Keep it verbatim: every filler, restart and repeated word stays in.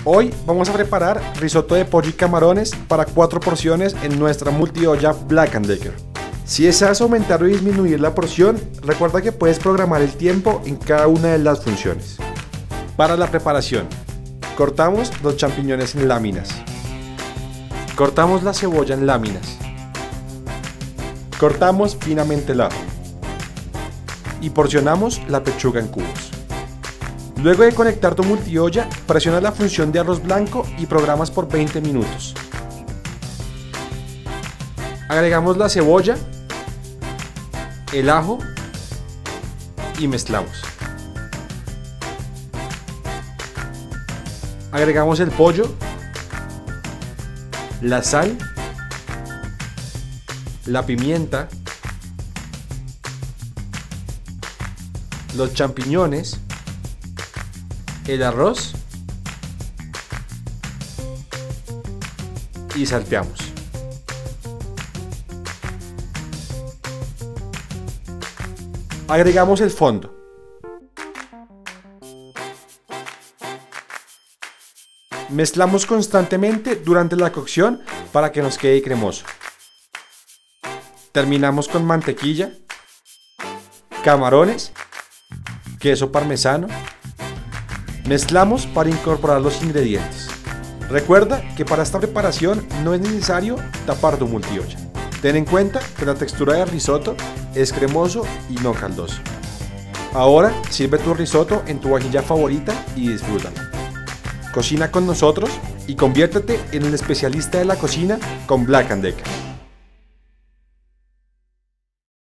Hoy vamos a preparar risotto de pollo y camarones para cuatro porciones en nuestra multiolla Black and Decker. Si deseas aumentar o disminuir la porción, recuerda que puedes programar el tiempo en cada una de las funciones. Para la preparación, cortamos los champiñones en láminas. Cortamos la cebolla en láminas. Cortamos finamente el ajo. Y porcionamos la pechuga en cubos. Luego de conectar tu multiolla, presiona la función de arroz blanco y programas por veinte minutos. Agregamos la cebolla, el ajo y mezclamos. Agregamos el pollo, la sal, la pimienta, los champiñones, el arroz y salteamos. Agregamos el fondo. Mezclamos constantemente durante la cocción para que nos quede cremoso. Terminamos con mantequilla, camarones, queso parmesano. Mezclamos para incorporar los ingredientes. Recuerda que para esta preparación no es necesario tapar tu multiolla. Ten en cuenta que la textura del risotto es cremoso y no caldoso. Ahora sirve tu risotto en tu vajilla favorita y disfrútalo. Cocina con nosotros y conviértete en el especialista de la cocina con Black and Decker.